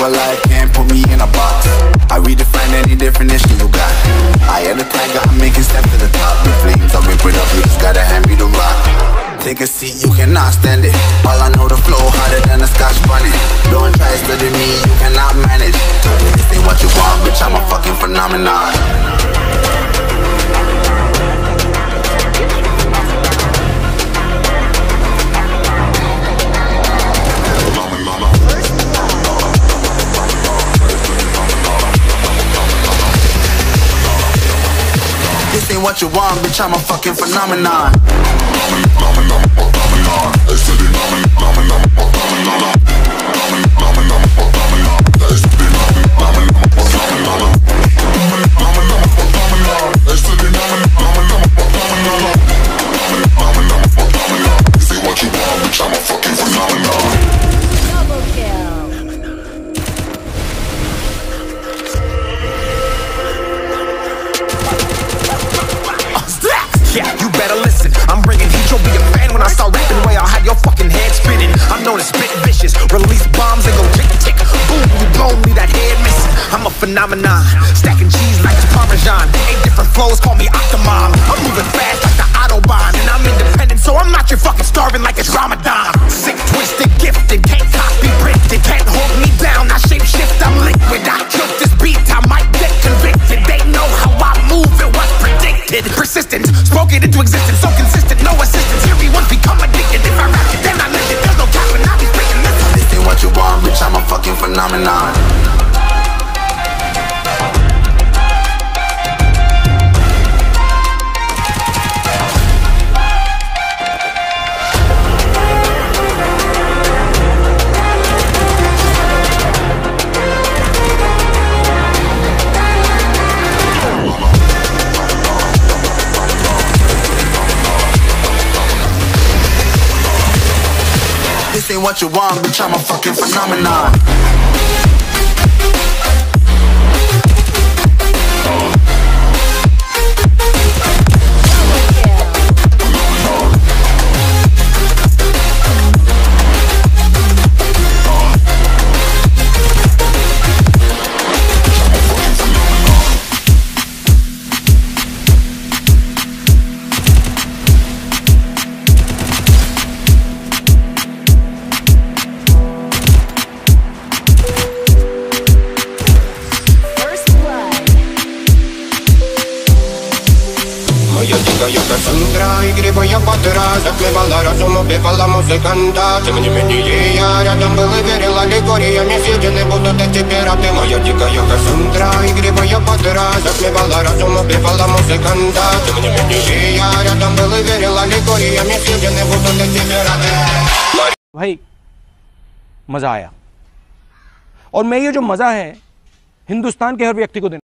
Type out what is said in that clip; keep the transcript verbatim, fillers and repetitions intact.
a life, can't put me in a box. I redefine any definition you got. I am the tiger, I'm making steps to the top. The flames, I'll rip it up, you just gotta hand me the rock. Take a seat, you cannot stand it. All I know, the flow harder than a scotch bonnet. Don't try to study me, you cannot manage. This ain't what you want, bitch, I'm a fucking phenomenon. This ain't what you want, bitch, I'm a fucking phenomenon. Yeah, you better listen. I'm bringing heat, you'll be a fan when I start rapping. Way I'll have your fucking head spinning. I'm known as spit vicious, release bombs and go tick tick. Boom, you blow me, that head missing. I'm a phenomenon, stacking cheese like it's Parmesan. Eight different flows, call me Octomom. I'm moving fast like the Autobahn, and I'm independent, so I'm not your fucking starving like it's Ramadan. Sick, twisted, gifted, can't copy, printed, can't hold me down. I shape shift, I'm liquid. I killed this beat, I might get convicted. They know how I move, it was predicted. Persistent, spoke it into existence, so consistent, no assistance. Here we once become addicted. If I rap it, then I live it. There's no cap when I be speaking this. This ain't what you want, bitch, I'm a fucking phenomenon. This ain't what you want, bitch, I'm a fucking phenomenon. Moja dzika jaka Sandra, игривая подра, затмевала разум, убивала музыканта. Тем не менее я рядом был и верил аллегориями, съедены будут эти пираты. Моя дикая jaka Sandra, игривая подра, затмевала разум, убивала музыканта. Тем не менее я рядом был и верил аллегориями, съедены будут эти пираты. भाई मजा आया, और मैं ये जो मजा है हिंदुस्तान के हर व्यक्ति को देना